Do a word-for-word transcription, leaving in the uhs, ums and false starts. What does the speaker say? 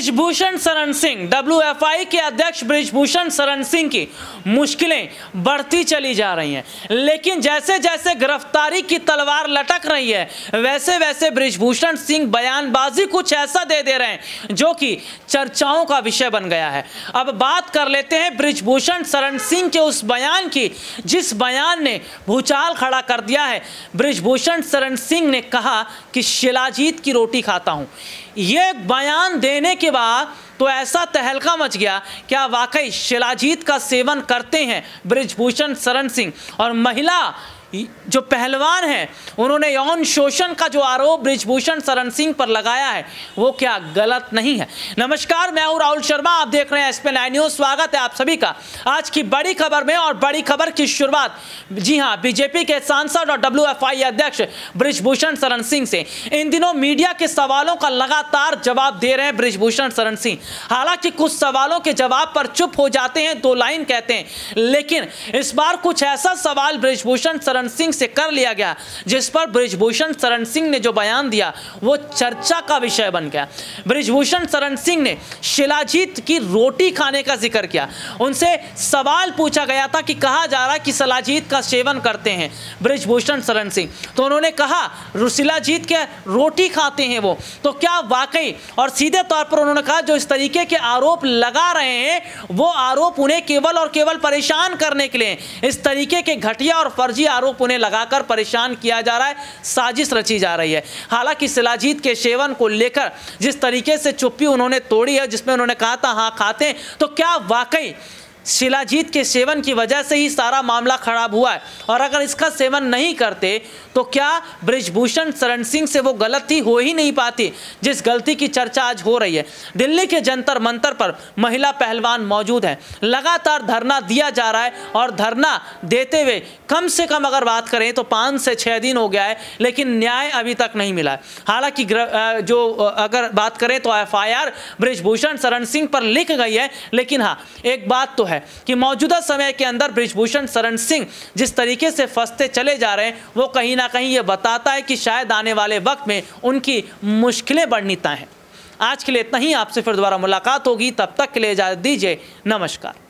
Brijbhushan Sharan Singh, W F I के अध्यक्ष बृजभूषण शरण सिंह की मुश्किलें बढ़ती चली जा रही हैं, लेकिन जैसे जैसे गिरफ्तारी की तलवार लटक रही है वैसे वैसे बृजभूषण सिंह बयानबाजी कुछ ऐसा दे दे रहे हैं जो कि चर्चाओं का विषय बन गया है। अब बात कर लेते हैं बृजभूषण शरण सिंह के उस बयान की जिस बयान ने भूचाल खड़ा कर दिया है। बृजभूषण शरण सिंह ने कहा कि शिलाजीत की रोटी खाता हूं। यह बयान देने के बाद तो ऐसा तहलका मच गया, क्या वाकई शिलाजीत का सेवन करते हैं बृजभूषण शरण सिंह? और महिला जो पहलवान है उन्होंने यौन शोषण का जो आरोप बृजभूषण शरण सिंह पर लगाया है वो क्या गलत नहीं है? नमस्कार, मैं हूं राहुल शर्मा, आप देख रहे हैं एस पी नाइन न्यूज। स्वागत है आप सभी का आज की बड़ी खबर में। और बड़ी खबर की शुरुआत जी हां बीजेपी के सांसद और डब्ल्यू एफ आई अध्यक्ष बृजभूषण शरण सिंह से। इन दिनों मीडिया के सवालों का लगातार जवाब दे रहे हैं बृजभूषण शरण सिंह। हालांकि कुछ सवालों के जवाब पर चुप हो जाते हैं, दो लाइन कहते हैं, लेकिन इस बार कुछ ऐसा सवाल बृजभूषण शरण सिंह से कर लिया गया जिस पर बृजभूषण शरण सिंह ने जो बयान दिया वो चर्चा का विषय बन गया। बृजभूषण शरण सिंह ने शिलाजीत की रोटी खाने का जिक्र किया। उनसे सवाल पूछा गया था कि कहा जा रहा कि शिलाजीत का सेवन करते हैं बृजभूषण शरण सिंह, तो उन्होंने कहा शिलाजीत के रोटी खाते हैं वो, तो क्या वाकई? और सीधे तौर पर उन्होंने कहा जो इस तरीके के आरोप लगा रहे हैं वो आरोप उन्हें केवल और केवल परेशान करने के लिए, इस तरीके के घटिया और फर्जी आरोप उन्हें लगाकर परेशान किया जा रहा है, साजिश रची जा रही है। हालांकि शिलाजीत के सेवन को लेकर जिस तरीके से चुप्पी उन्होंने तोड़ी है, जिसमें उन्होंने कहा था हाँ खाते हैं, तो क्या वाकई शिलाजीत के सेवन की वजह से ही सारा मामला खराब हुआ है? और अगर इसका सेवन नहीं करते तो क्या बृजभूषण शरण सिंह से वो गलती हो ही नहीं पाती जिस गलती की चर्चा आज हो रही है? दिल्ली के जंतर मंतर पर महिला पहलवान मौजूद हैं, लगातार धरना दिया जा रहा है और धरना देते हुए कम से कम अगर बात करें तो पाँच से छः दिन हो गया है, लेकिन न्याय अभी तक नहीं मिला है। हालांकि जो अगर बात करें तो F I R Brijbhushan Sharan Singh पर लिख गई है, लेकिन हाँ एक बात तो है कि मौजूदा समय के अंदर बृजभूषण शरण सिंह जिस तरीके से फंसते चले जा रहे हैं वो कहीं ना कहीं ये बताता है कि शायद आने वाले वक्त में उनकी मुश्किलें बढ़नी तय हैं। आज के लिए इतना ही, आपसे फिर दोबारा मुलाकात होगी, तब तक के लिए इजाजत दीजिए, नमस्कार।